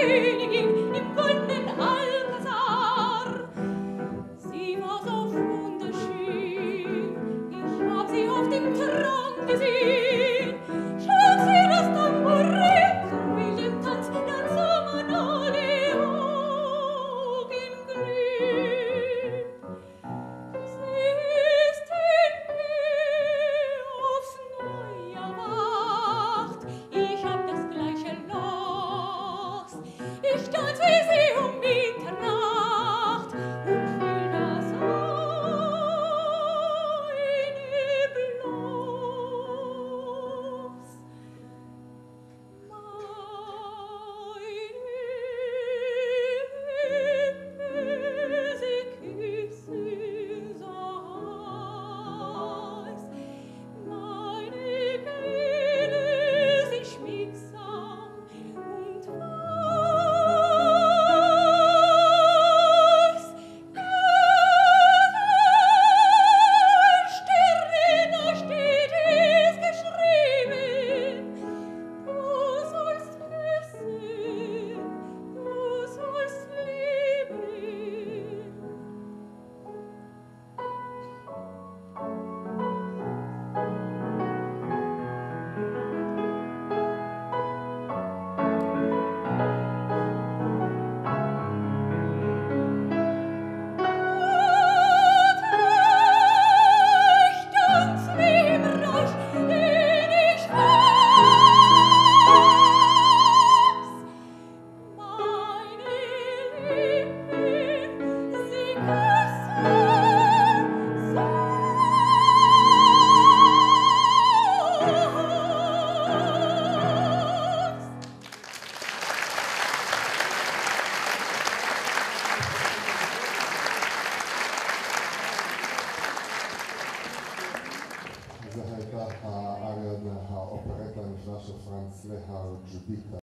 Königin im goldenen Alcazar. Sie war so wunderschön, ich hab sie auf dem Thron gesehen. Schlug sie das Tambourin zum wilden Tanz, dann sah man alle Augen glühen. Sie ist in mir aufs Neue erwacht, ich hab das gleiche Los. Ich tanz wie sie um Mitternacht und will das eine bloß. Meine sie küssen so heiß, meine Kehle sie schmiegsam und weiß. Da steht es geschrieben, du sollst küssen, du sollst lieben. Ich tanz wie im Rausch, den ich weiß. Meine Lippen, sie küssen so heiß. זה הייתה האריה, האופרטה הנפלאה של פרנץ להר ג'ודיתה.